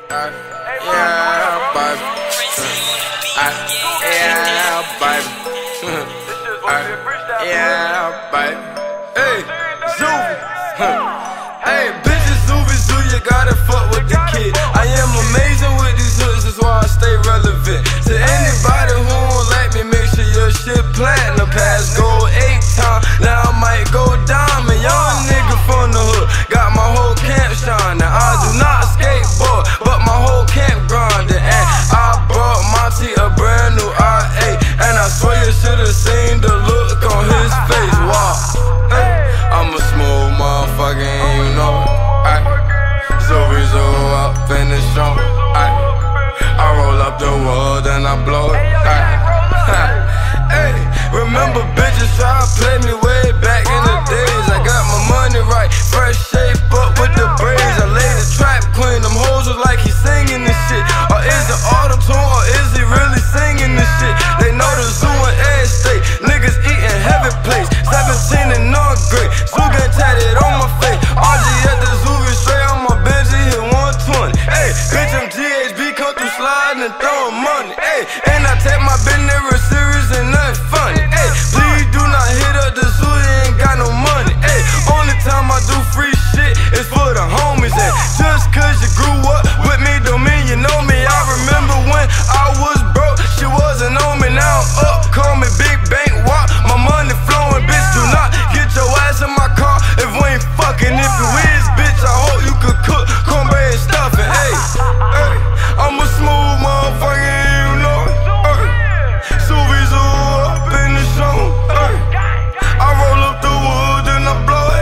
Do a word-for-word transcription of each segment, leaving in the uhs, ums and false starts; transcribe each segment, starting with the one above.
Uh, yeah, baby. Uh, yeah, baby. uh, yeah, baby. Hey, Zoovie. Hey, bitches, Zoovie, Zoo, you gotta fuck with the kid. I am amazing with these hoods, that's why I stay relevant. To anybody who won't like me, make sure your shit platinum. Pass gold eight times, now I might go diamond. Young nigga from the hood, got my whole camp shining. I do not skateboard, but my whole camp grinding. And I brought Monty a brand new R eight, and I swear you should've seen the look on his face. Wow, hey, I'm a smooth motherfucker, and you know it. Zoovie Zoo up in the show. I roll up the wood and I blow it. Hey, remember bitches try to play me way back in the days. I got my money right, fresh shape up with the braids. I laid the trap queen, them hoes was like he singing this shit. Or is it auto-tune or is he really singing this shit? They know the zoo and air state, niggas eating heavy plates. seventeen and not great, zoo get tatted on my face. R G at the Zoovie straight on my banshee, hit one twenty. Hey, bitch, I'm G H B, come through sliding and throwing money. Hey, and I take my business serious and nothing funny. Hey, please do not hit up the zoo, he ain't got no money. Hey, only time I do free shit is for the homies. And just cause you grew up with me don't mean you know me. I remember when I was broke, she wasn't on me. Now I'm up, call me Big Bank Wap, my money flowing. Bitch, do not get your ass in my car if we ain't fucking. If you is, bitch, I hope you could cook cornbread and stuffing. Hey, hey, I'm a smooth motherfucker, you know it. Hey, Zoovie Zoo up in the show. Hey, I roll up the wood and I blow it.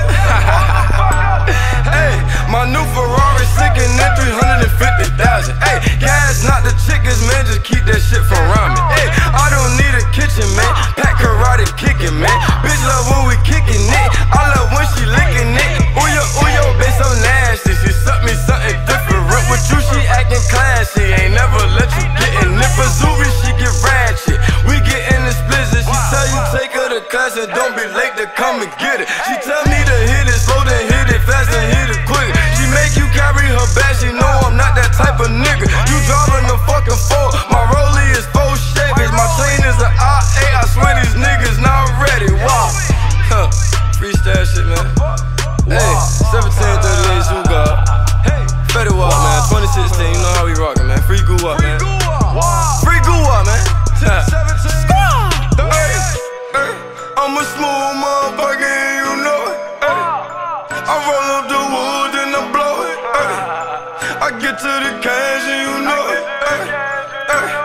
Hey, my new Ferrari sinking in three hundred fifty thousand. Hey, gas not the chickens, man, just keep that shit from around me. Hey, I don't need a kitchen, man, pack karate kicking, man. Bitch love when we kicking it, I love when she licking it. Ooh yo, ooh yo, bitch so nasty, she suck me something different. With you, she acting classy, ain't never let you get in it. For Zoovie, she get ratchet, we get in the splizzard. She tell you take her to class and don't be late to come and get it. She tell me to hit it slow, then hit it fast and hit it quick. She make you carry her back, she know I'm not that type of nigga. You driving the fucking Ford, my rollie is four Chevys, my chain is an R eight. I swear these niggas not ready. Wow, huh. Freestyle shit, man. Hey, seventeen thirty-eight Zoo God. Fetty Wap, man. twenty sixteen, you know how we rockin', man. Free goo up, man. Free goo up, man. Hey, hey, I'm a smooth motherfucker, you know it. Hey, I roll up the wood and I blow it. Hey, I get to the cash and you know it. Hey, hey.